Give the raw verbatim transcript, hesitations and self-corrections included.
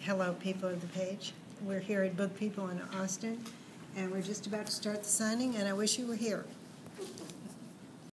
Hello, people of the page. We're here at Book People in Austin, and we're just about to start the signing, and I wish you were here.